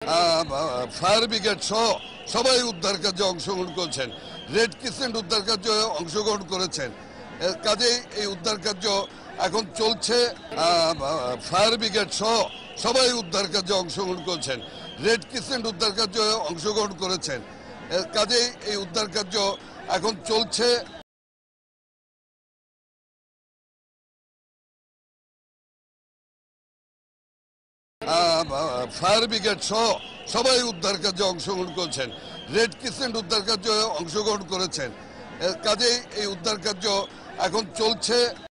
Fire brigade সহ সবাই উদ্ধার কার্যে অংশগ্রহণ করেছেন, রেড ক্রিসেন্ট উদ্ধার কার্যে অংশগ্রহণ করেছেন। কাজেই এই উদ্ধার কার্য এখন চলছে। ফায়ার ব্রিগেড সহ সবাই উদ্ধার কার্যে অংশগ্রহণ করেছেন, রেড ক্রিসেন্ট উদ্ধার কার্যে অংশগ্রহণ করেছেন। কাজেই এই উদ্ধার কার্য এখন চলছে। ফায়ার ব্রিগেড সহ সবাই উদ্ধার কার্যে অংশগ্রহণ করেছেন, রেড ক্রিসেন্ট উদ্ধার কার্যে অংশগ্রহণ করেছেন। কাজেই এই উদ্ধার কার্য এখন চলছে।